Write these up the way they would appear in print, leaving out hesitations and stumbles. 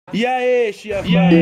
E aí, Chia?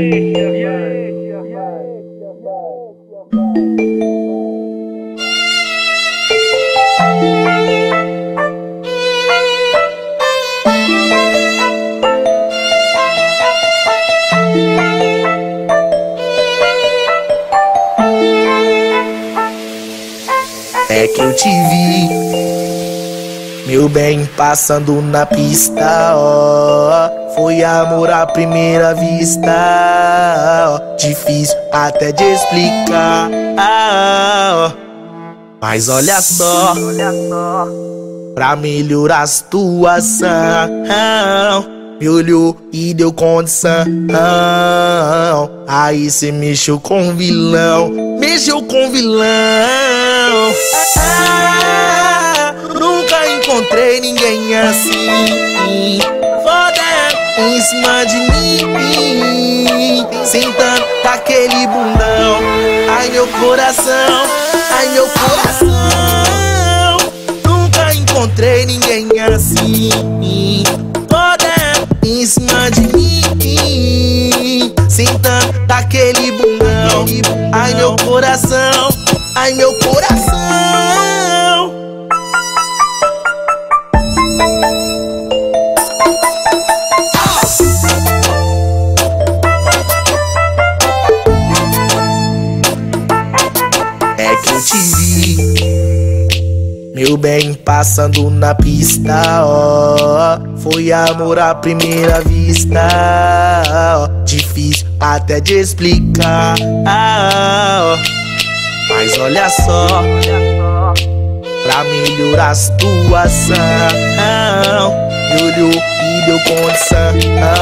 É que eu te vi, meu bem, passando na pista, ó. Foi amor à primeira vista, ó. Difícil até de explicar, ó. Mas olha só, pra melhorar a situação, me olhou e deu condição. Aí cê mexeu com vilão, mexeu com vilão. Nunca encontrei ninguém assim, foda em cima de mim, sentando daquele bundão. Ai meu coração, ai meu coração. Nunca encontrei ninguém assim, foda em cima de mim, sentando daquele bundão. Ai meu coração, ai meu coração. É que eu te vi, meu bem, passando na pista, ó. Foi amor à primeira vista, ó. Difícil até de explicar, ó. Mas olha só, pra melhorar a situação, me olhou e deu condição.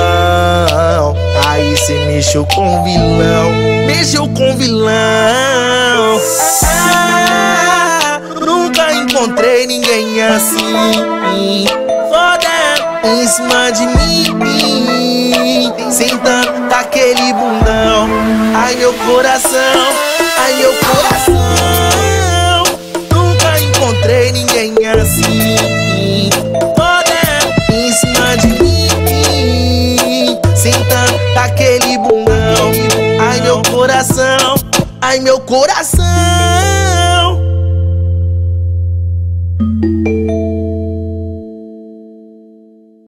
Aí cê mexeu com vilão, mexeu com vilão. Nunca encontrei ninguém assim, foda em cima de mim, sentando daquele bundão. Ai meu coração, ai meu coração. Nunca encontrei ninguém assim, foda em cima de mim, sentando daquele bundão. Ai meu coração, ai meu coração.